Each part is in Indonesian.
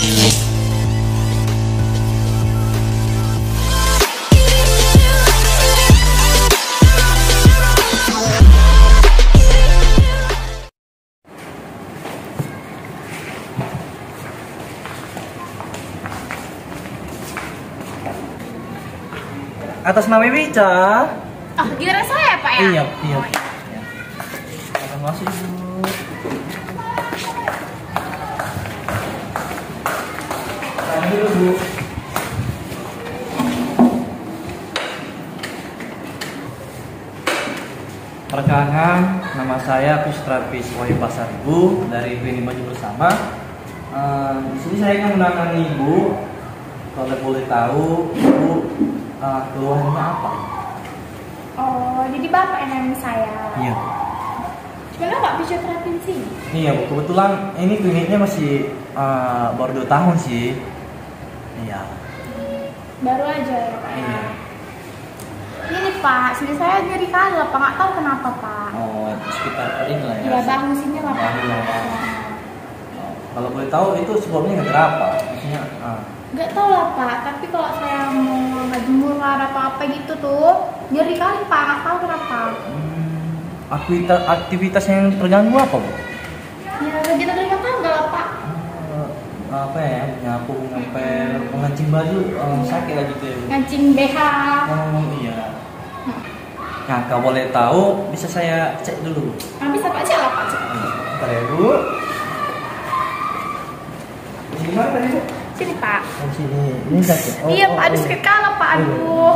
Atas nama Ica. Oh, giliran saya Pak ya? Iya. Oh, iya. Akan masuk Ibu. Dulu Bu. Perkenalkan, nama saya Pustrapis Wahyu Pasar Ibu dari Klinik Baju Bersama. Di sini saya akan menangani Ibu. Kalau boleh tahu, Ibu keluhannya apa? Oh, jadi Bapak yang nanya saya. Iya. Kenapa nggak fisioterapi sih? Iya Bu, kebetulan ini kliniknya masih baru 2 tahun sih. Iya. Baru aja ya Pak. Iya. Ini Pak, sini saya nyeri kala Pak, nggak tahu kenapa Pak. Oh, sekitar ini lah ya. Iya, bahu sini lah Pak. Bahu lah. Oh, kalau boleh tahu itu sebabnya gara-gara apa? Maksudnya, Nggak tahu lah Pak, tapi kalau saya mau ngejemur atau apa gitu tuh nyeri kali Pak, nggak tahu kenapa. aktivitas yang terganggu apa Bu? Ya rajin dari rumah tangga lah Pak. Apa ya? Nyapu, ngepel, mengancing baju, sakit lah gitu ya Bu? Ngancing BH. Oh iya. Nah, kalau boleh tahu bisa saya cek dulu. Bisa Pak, cek lah Pak. Bentar ya Bu. Di mana tadi Bu? Sini Pak. Oh, sini. Ini sakit. Iya Pak, aduh sakit kala Pak, aduh.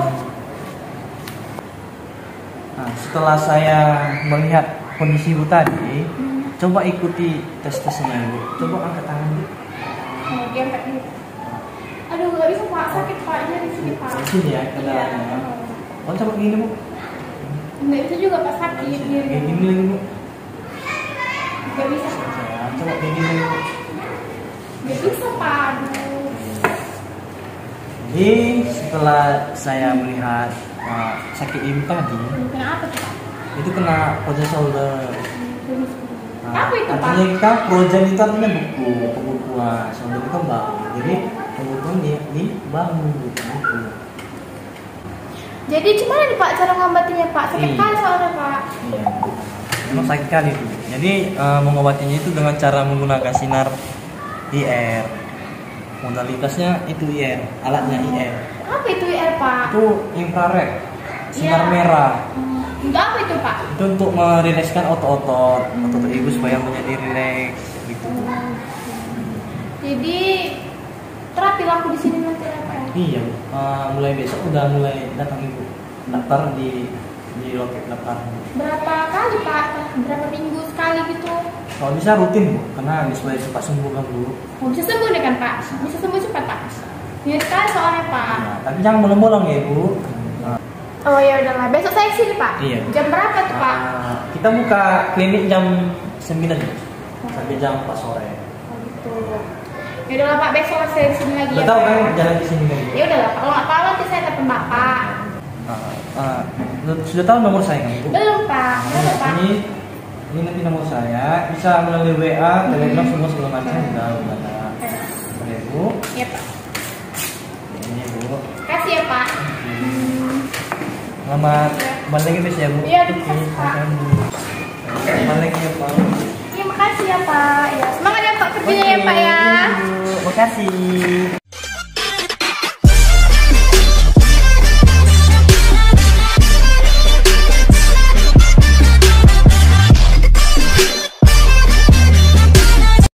Nah, setelah saya melihat kondisi Ibu tadi, coba ikuti tes-tesnya Bu. Coba angkat tangan Bu. Oh, dia angkat dulu. Aduh, nggak bisa Pak, sakit Pak, jadi sini Pak. Di sini ya, kendalanya. Oh, coba gini Bu. Nggak bisa juga Pak, sakit. Kayak gini lagi Bu. Nggak bisa. Ya, coba kayak gini lagi Bu. Nggak bisa Pak, aduh. Jadi setelah saya melihat sakit Ibu tadi, Kenapa tuh Pak? itu kena projen shoulder. Apa itu Pak? Artinya kita projen itu artinya pembukuan, shoulder itu kan bahu. Jadi pembukuan di bahu gitu. Jadi gimana nih Pak cara ngobatinya Pak? Sakit Iya. kali soalnya Pak. Iya, memang sakit kali itu. Jadi mengobatinya itu dengan cara menggunakan sinar IR. Modalitasnya itu IR, alatnya IR. Apa itu IR Pak? Itu infrared, sinar Iya. merah. Untuk apa itu Pak? Itu untuk merilekskan otot-otot ibu supaya menjadi rileks gitu. Jadi terapi laku di sini nanti ya Pak ya? Iya, mulai besok udah mulai datang ibu daftar di loket daftar. Berapa kali Pak? Berapa minggu sekali gitu? Kalau bisa rutin Bu, karena supaya cepat sembuh kan Bu. Oh, bisa sembuh nih kan Pak? Bisa sembuh cepat Pak? Nyeri sekali soalnya Pak. Nah, tapi jangan bolong-bolong ya Bu. Nah, Oh ya udahlah, besok saya sini Pak. Iya. Jam berapa tuh Pak? Kita buka klinik jam 9 sampai jam 4 sore. Oh gitu. Ya udahlah Pak, besok saya di sini lagi Udah ya. tahu Pak. kan jalan di sini kan? Ya udahlah Pak, kalau nggak tahu nanti saya telepon Bapak. Sudah tahu nomor saya kan Bu? Belum Pak, belum Pak. Ini nanti nomor saya, bisa melalui WA, Telegram semua segala macam udah ada. Oke Bu. Iya Pak. Ini Bu. Kasih ya Pak. Selamat balik lagi Bis ya Bu. Iya, terima kasih, Pak. Balik lagi ya Pak. Iya makasih ya Pak. Ya semangat ya Pak kerjanya ya Pak ya. Terima kasih.